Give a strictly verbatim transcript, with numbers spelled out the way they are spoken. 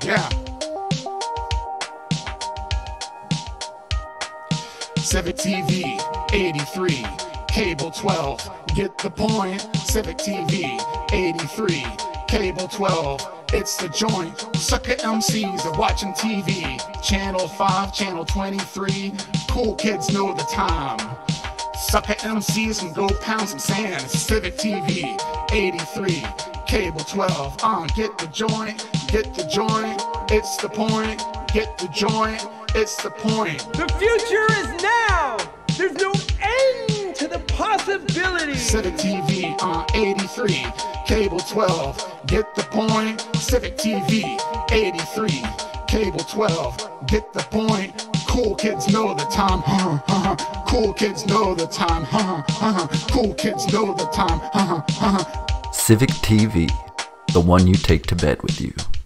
yeah. Civic T V, eighty-three, cable twelve, get the point. Civic T V, eighty-three, cable twelve, it's the joint. Sucker M Cs are watching T V. Channel five, channel twenty-three, cool kids know the time. Sucker M Cs can go pound some sand. Civic T V, eighty-three, cable twelve, uh, get the joint, get the joint, it's the point. Get the joint, it's the point. The future is now. There's no end to the possibilities. Civic T V, uh, eighty-three, cable twelve, get the point. Civic T V, eighty-three, cable twelve, get the point. Cool kids know the time, huh, huh, huh. Cool kids know the time, huh, huh, huh. Cool kids know the time, huh, huh, huh. Civic T V, the one you take to bed with you.